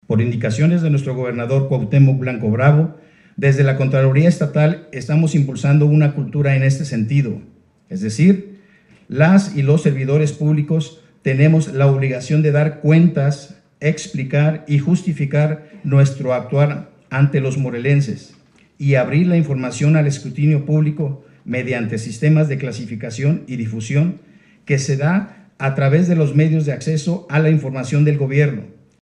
Por indicaciones de nuestro gobernador Cuauhtémoc Blanco Bravo, desde la Contraloría Estatal estamos impulsando una cultura en este sentido, es decir, las y los servidores públicos tenemos la obligación de dar cuentas, explicar y justificar nuestro actuar ante los morelenses y abrir la información al escrutinio público mediante sistemas de clasificación y difusión que se da a través de los medios de acceso a la información del gobierno,